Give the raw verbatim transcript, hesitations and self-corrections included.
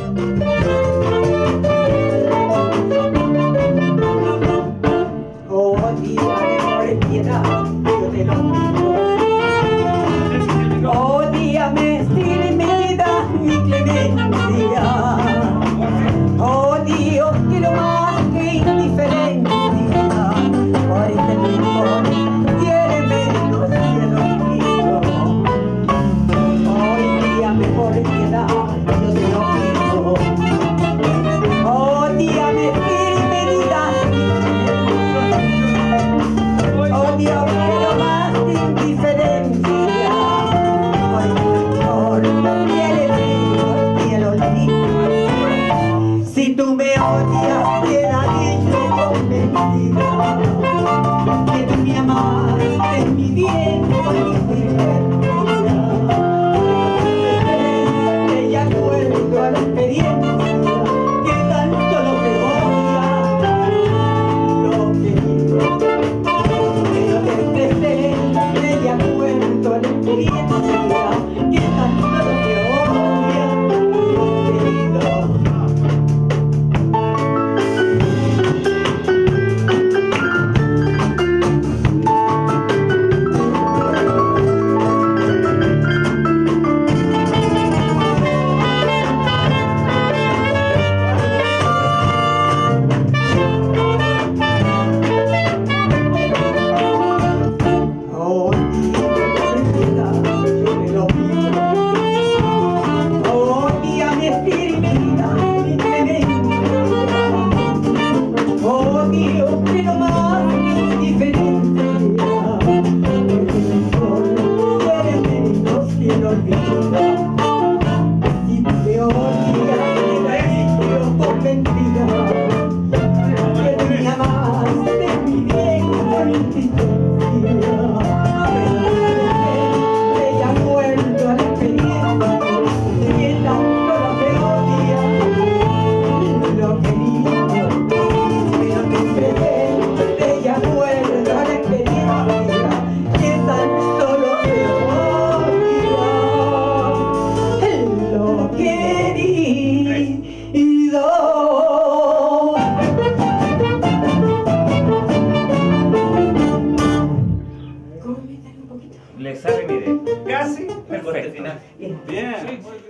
Si tú me odias, quedaré yo convencida que tú me amaste, mi bien, con mi divertida. Ella acuerdo a la experiencia que tanto lo que odia, lo querido. Pero te presente, ella acuerdo a la experiencia que tanto lo que odia, lo querido. Le sale, mire, casi perfecto. Bien. Sí.